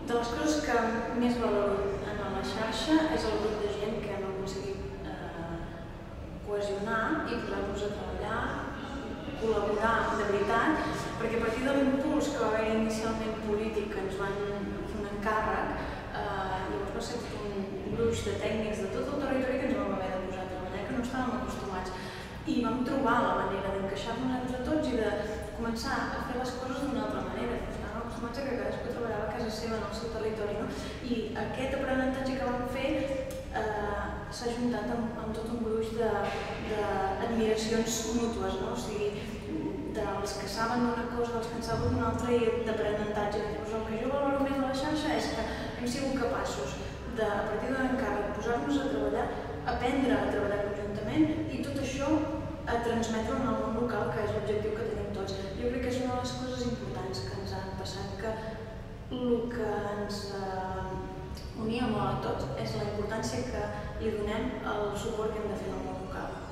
De les coses que més valoro en la xarxa és el grup de gent que hem aconseguit cohesionar i posar-nos a treballar, col·laborar de veritat, perquè a partir de l'impuls que va haver inicialment polític que ens van fer un encàrrec, llavors va ser tot un gruix de tècnics de tot el territori que ens vam haver de posar a treballar, que no estàvem acostumats. I vam trobar la manera d'encaixar-nos entre tots i de començar a fer les coses d'una altra manera. Estàvem acostumats a que cadascú treballava a casa seva, en el seu territori, no? I aquest aprenentatge que vam fer s'ha juntat amb tot un gruix d'admiracions mútues, no? O sigui, dels que saben una cosa, dels que en saben una altra i d'aprenentatge. El que jo valoro més de la xarxa és que hem sigut capaços de, a partir d'un encàrrec, posar-nos a treballar, aprendre a treballar conjuntament i tot això a transmetre en el món local, que és l'objectiu que tenim tots. Jo crec que és una de les coses importants que ens han passat, que el que ens unia molt a tots és la importància que li donem al suport que hem de fer al món local.